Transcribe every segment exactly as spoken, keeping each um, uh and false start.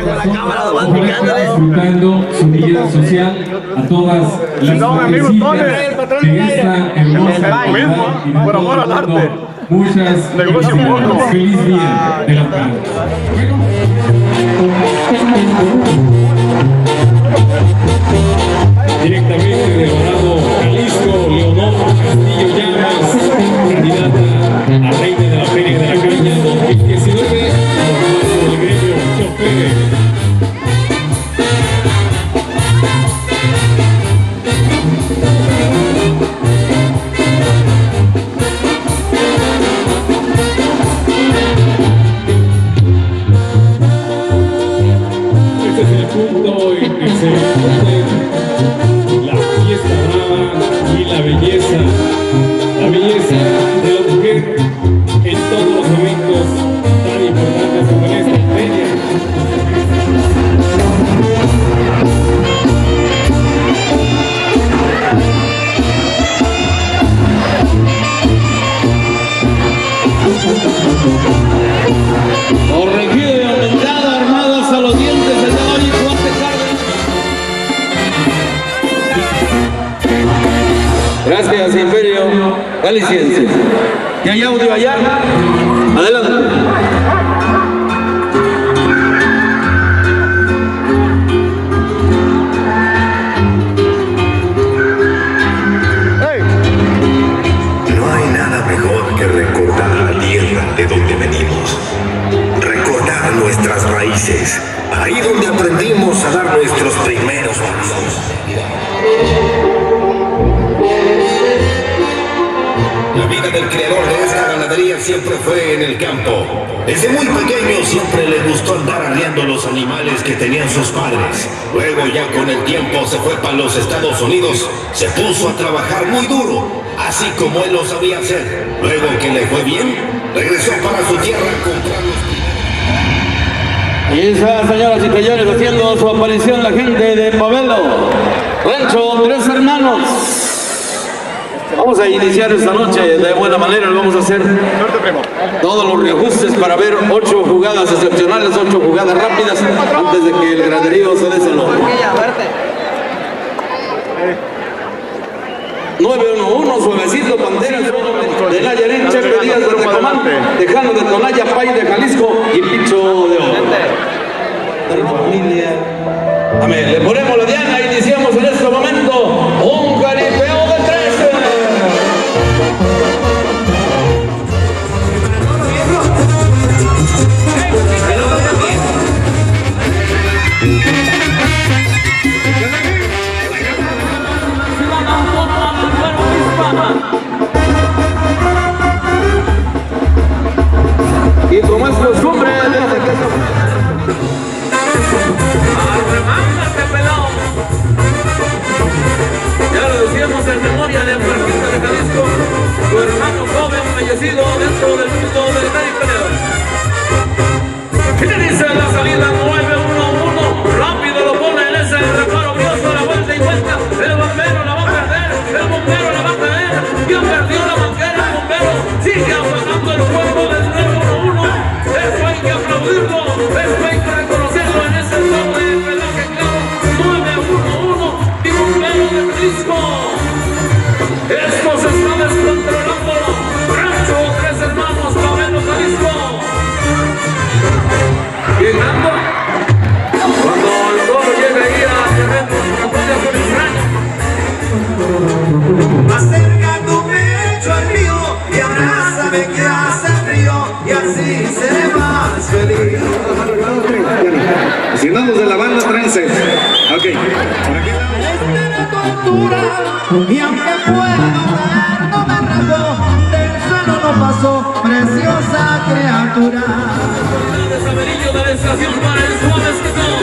disfrutando su vida social a todas las madrecitas de esta hermosa ciudad y de todo el mundo. Muchas felicidades. Feliz día de la paz. Directamente de Dorado, Jalisco, Leonor Castillo Llamas, candidata a reina de la Feria de la Caña dos mil diecinueve, por el gremio Choferes. Este es el punto en que se pone la fiesta brava y la belleza, la belleza de la mujer en todos los eventos tan importantes como en esta feria. Corregido y aumentado, armados a los dientes, el de hoy Juan de Cárdenas. Gracias, Imperio Galiciense. ¿Y hay audio allá? Adelante. No hay nada mejor que recordar la tierra de donde venimos. Recordar nuestras raíces. Ahí donde aprendimos a dar nuestros primeros pasos. La vida del creador de esta ganadería siempre fue en el campo. Desde muy pequeño siempre le gustó andar arriando los animales que tenían sus padres. Luego ya con el tiempo se fue para los Estados Unidos. Se puso a trabajar muy duro, así como él lo sabía hacer. Luego que le fue bien, regresó para su tierra a comprar los... Y esa, señoras y señores, haciendo su aparición la gente de Pavelo, Rancho Tres Hermanos. Vamos a iniciar esta noche de buena manera, lo vamos a hacer todos los reajustes para ver ocho jugadas excepcionales, ocho jugadas rápidas antes de que el graderío se desenlope. nueve uno uno, suavecito, Banderas de Nayarit, Chepe Díaz de Tecomán, Tejano de Tonaya, Pay de Jalisco y Picho de Oro. De la familia. Amén. Le ponemos la diana, iniciamos en este momento un caripeo de trece. Y como es costumbre, desde que ¡arremángate, pelado! Ya lo decíamos en memoria del Marqués de Jalisco, su hermano joven fallecido dentro del mundo militar y peleador. ¿Qué dice la salida nueve uno uno? Rápido lo pone en ese reparo brioso, la vuelta y vuelta. El bombero la va a perder, el bombero la va a perder. Ya perdió la banquera, el bombero sigue apagando el fuego del nueve uno uno. Eso hay que aplaudirlo, eso hay que reconocerlo en ese doble pelaje claro. nueve uno uno y bombero de Jalisco. Esto se está descontrolando. Rancho Tres Hermanos, Pavelo, Jalisco. Llegando, cuando el toro llega ahí a terreno, apoya con el rancho. Acerca tu pecho al mío y abrázame que hace frío y así seré más feliz. Si andamos de la banda trance. Ok. Espera tu altura y aunque pueda notar, no me rajo, del suelo no pasó, preciosa criatura. De Saberillo de la estación para el suave esquitón.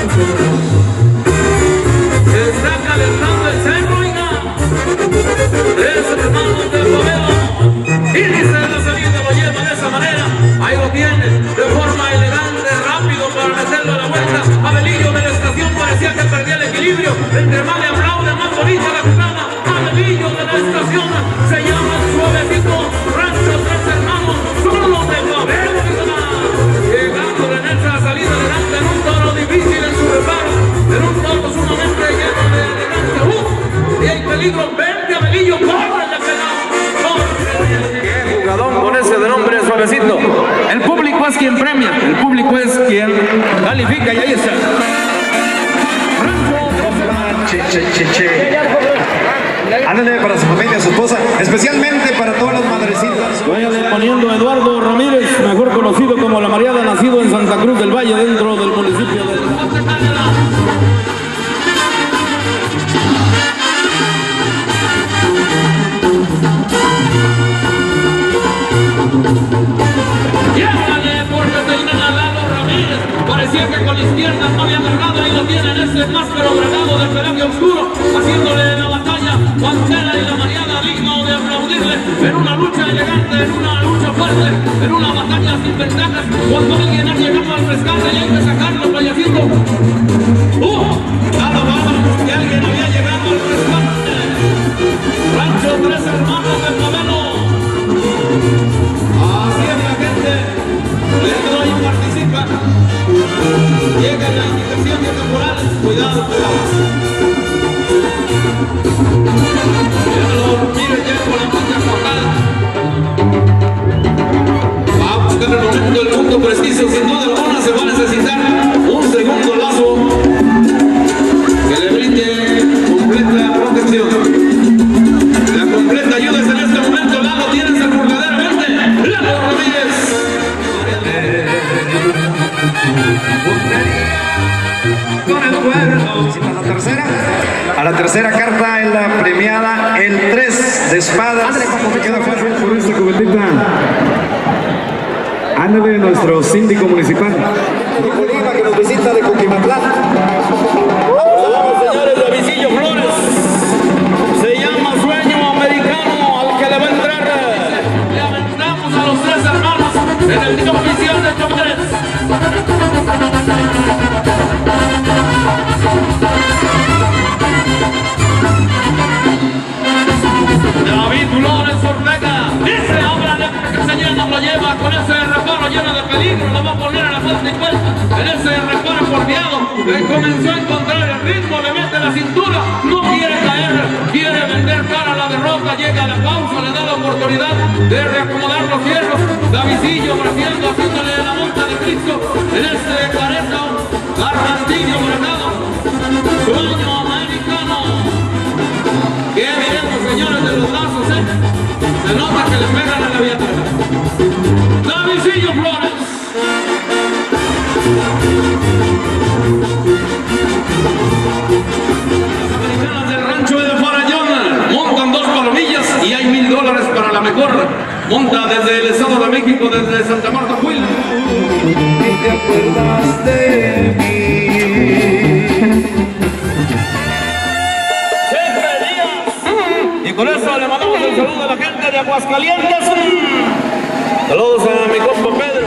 Se está calentando el cerro, hija. Tres hermanos del Pavelo. Y dice la salida, lo lleva de esa manera. Ahí lo tiene, de forma elegante, rápido para meterlo a la vuelta. Abelillo de la estación parecía que perdía el equilibrio. Entre más le aplaude, más bonita la jugada. Abelillo de la estación se llama suavecito. Rancho Tres Hermanos, solo de Pavelo. Llegando en esa salida adelante en un toro de público es quien premia, el público es quien califica y ahí está. Che, che, che, che. Ándale para su familia, su esposa, especialmente para todas las madrecitas. Váyale poniendo a Eduardo Ramírez, mejor conocido como La Mariada, nacido en Santa Cruz del Valle, dentro del municipio de... Parecía que con la izquierda no había agarrado y lo tienen ese máscaro granado de pelaje oscuro, haciéndole la batalla. Pantera y La Mariada, digno de aplaudirle, en una lucha elegante, en una lucha fuerte, en una batalla sin ventajas, cuando alguien ha llegado al rescate y hay que sacarlo, payasito. ¡Uh! Nada más que alguien había llegado al rescate. Rancho Tres Hermanos del Noveno. Así es la gente. Entra y participa. Llega la indicación de temporales. Cuidado, cuidado. Míralo, mire ya con la mancha cortada. Va a buscar el momento del punto preciso. Sin duda alguna se va a necesitar un segundo lazo que le brinde completa protección. La completa ayuda es en este momento. Lalo, tienes el verdaderamente. Lalo Ramírez. Con el cuerno. A la tercera, a la tercera carta en la premiada, el tres de espadas. Me queda fácil por esta cubetita. Ándale, nuestro síndico municipal de Colima, que nos visita de Coquimatlán. Vamos, señores, de Vicillo Flores. Se llama Sueño Americano al que le va a entrar. Le aventamos a los Tres Hermanos en el día oficial de Choferes. David Flores Ortega, dice ahora que se llena, lo lleva con ese reparo lleno de peligro, lo va a poner a la falta y cuenta, en ese reparo porfiado, le comenzó a encontrar el ritmo, le mete la cintura, no quiere caer, quiere vender cara a la derrota, llega a la pausa, le da la oportunidad de reacomodar los fierros, Davidillo braceando, haciéndole la monta de Cristo, en este careta, Garrantillo Granado, Sueño Americano. ¿Qué diremos, señores, de los lazos, eh? Se nota que le pegan a la viatura. Davidillo Flores. Las americanas del rancho de Farallón montan dos palomillas y hay mil dólares para la mejor. Monta desde el Estado de México, desde Santa Marta, Puebla. ¿Y te acuerdas de mí? Y con eso le mandamos el saludo a la gente de Aguascalientes. Saludos a mi compa Pedro.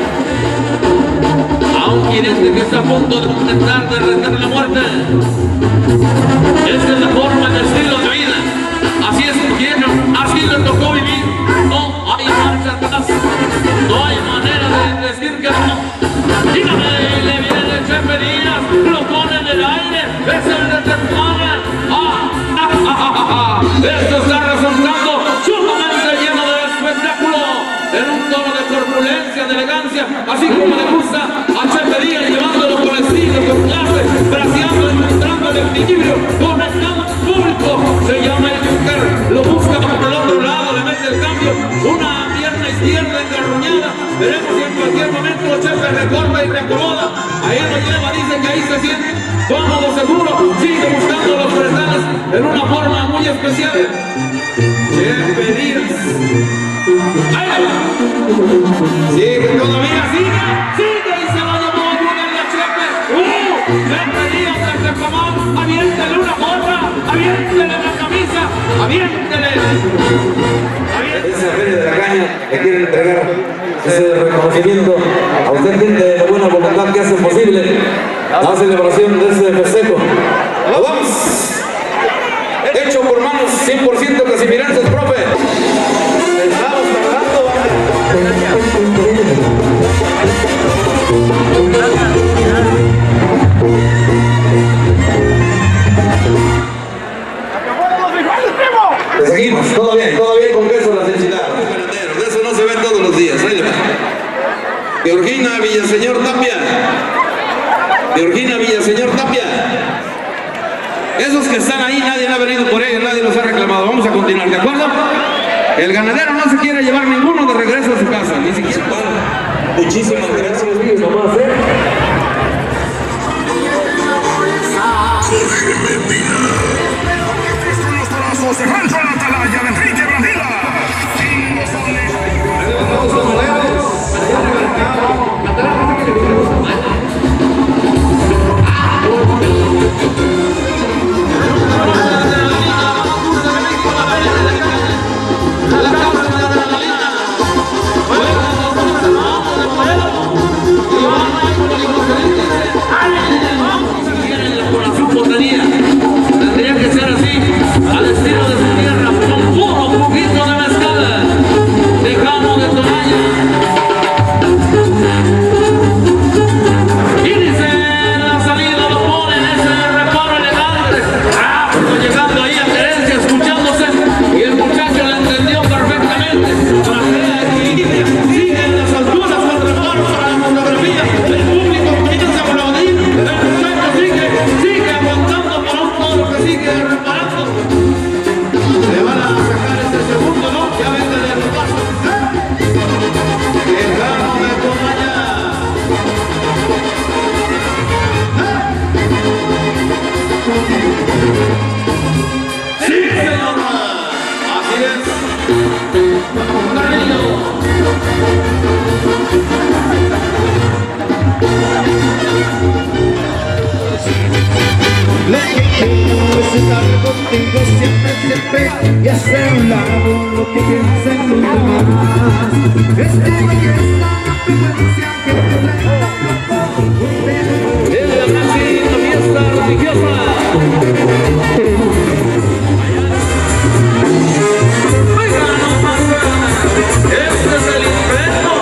A un jinete que está a punto de intentar de retar la muerte. Esta es la forma, el estilo de vida. Así es que quieren, así le tocó vivir. No hay marcha atrás. No hay manera de decir que no. Dígame, le viene el Chepe Díaz, lo pone en el aire, es el de Tijuana. Ah, ah, ah, ah, ah. Esto está resultando sumamente lleno de espectáculo, en un tono de corpulencia, de elegancia, así como le gusta a Chepe Díaz, llevándolo con estilo, con clase, braceando, encontrando el equilibrio, conectado al público. Se llama el Junker, lo busca por el otro lado, le mete el cambio, una pierna izquierda engarruñada. Veremos si en cualquier momento Chepe recorta y reacomoda. Ahí lo lleva, dice que ahí se siente cómodo, seguro, sigue buscando los frestales en una forma muy especial. Chepe Díaz. Ahí va. Sigue todavía, sigue, sigue y se lo llevó a la Chepe. ¡Uh! Chepe Díaz desde Comán, aviéntele una gorra, aviéntele la camisa, aviéntele. Esa feria de la caña que quieren entregar ese reconocimiento a usted, gente de buena voluntad que hace posible la celebración de ese festejo. ¡Vamos! Hecho por manos cien por ciento casimirenses, profe. Estamos tardando. Seguimos, todo bien, todo bien con queso la felicidad. De eso no se ve todos los días. Georgina Villaseñor Tapia. Georgina Villaseñor Tapia. Esos que están ahí, nadie ha venido por ellos, nadie los ha reclamado. Vamos a continuar, ¿de acuerdo? El ganadero no se quiere llevar ninguno de regreso a su casa, ni siquiera. Muchísimas gracias, Luis, nomás, ¿eh? Jorge Medina. Con los brazos de Rancho a la atalaya de Enrique Brandila. Tendría que ser así, al estilo de su tierra, con puro juguito de mezcal, dejamos de Tonaña. Y dice la salida, lo ponen ese reparo elegante, rápido llegando ahí a Terencia, escuchándose, y el muchacho le entendió perfectamente. Trajea equilibrio, sigue en las alturas con reparo para la fotografía, el público comienza a aplaudir, el muchacho sigue, sigue aguantando para un toro que sigue reparando. Le van a sacar ese segundo, ¿no? Ya vete de repaso. Dejamos de Tonaña. ¡Sí, señora! Así es. Cariño. Lo que quiero es estar contigo siempre, siempre y hacer un lado lo que piensen los demás. Esta belleza, la frecuencia que te da. En la máxima fiesta religiosa. Oiga, no pasa, este es el infierno.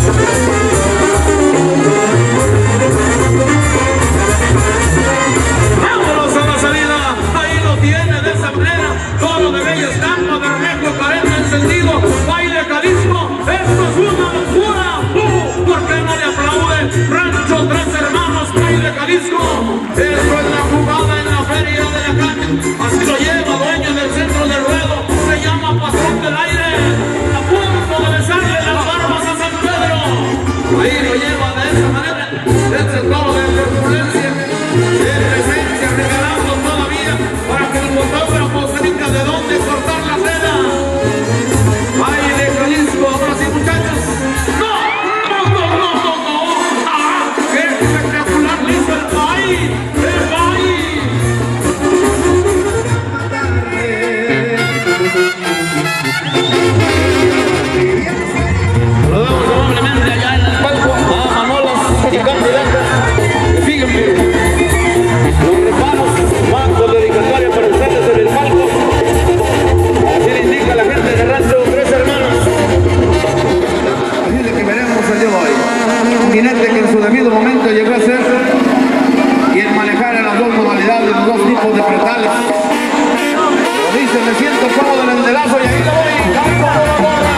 Vámonos a la salida, ahí lo tiene de esa manera, todo de bella estampa, bermejo, careta, encendido, baile Jalisco, esto es una locura. Uh, ¿por qué no le aplaude? Rancho Tres Hermanos, baile Jalisco, esto es la jugada en la feria de la caña, así lo lleva dueño del centro de ruedo, se llama Patrón del Aire, a punto de besarle las barbas a San Pedro, ahí lo lleva de esa manera, ese toro de turbulencia, de presencia, regalando todavía para que el fotógrafo se diga de dónde cortar la cena. Baile Jalisco, ahora sí, muchachos. ¡No! ¡No, no, no, no, no! ¡Ah! ¡Qué espectacular le hizo el baile! ¡El baile! Lo vemos amablemente allá en el palco a Manolas y Candilata. Fíjense, los reparos van con dedicatoria para ustedes en el palco. Así le indica la gente de Rancho Tres Hermanos. Así es de que veremos el día de hoy. Un jinete que en su debido momento llegó a ser quien manejara las dos modalidades, los dos tipos de pretales. Lo dice, me siento cómodo en el delazo y ahí lo voy, campo por la borra.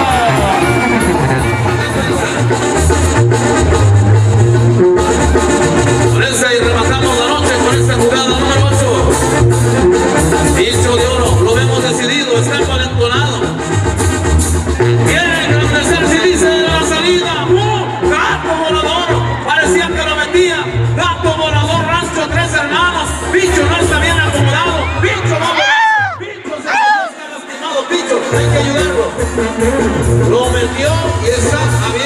Con esa y rematamos la noche con esta jugada número ocho. Bicho de oro, lo vemos decidido, está envalentonado. Quiere engrandecer, si dice la salida. ¡Uh! ¡Gato volador! Parecía que lo metía. Gato volador, Rancho Tres Hermanos. Bicho no está bien acomodado. Bicho no lo Bicho se está lastimado. Bicho, hay que ayudarlo. Lo metió y está